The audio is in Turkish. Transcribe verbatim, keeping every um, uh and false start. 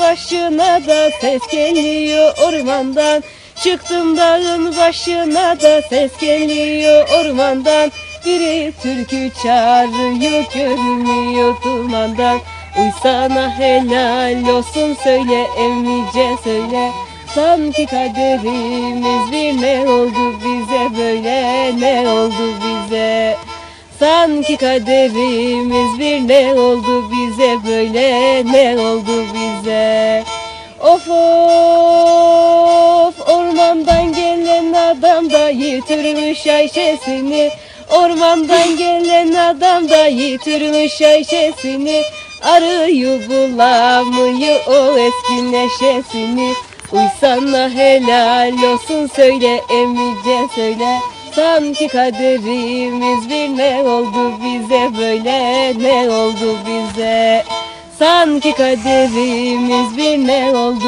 başına da ses geliyor ormandan. Çıktım dağın başına da ses geliyor ormandan. Biri türkü çağırıyor görünmüyor dumandan. Uysana helal olsun söyle emmice söyle. Sanki kaderimiz bir ne oldu bize böyle, ne oldu bize? Sanki kaderimiz bir ne oldu bize böyle, ne oldu bize? Of of, ormandan gelen adam da yitirmiş Ayşe'sini. Ormandan gelen adam da yitirmiş Ayşe'sini. Arıyor bulamıyor o eski neşesini. Uysana helal olsun söyle emmice söyle. Sanki kaderimiz bir ne oldu bize böyle, ne oldu bize? Sanki kaderimiz bir ne oldu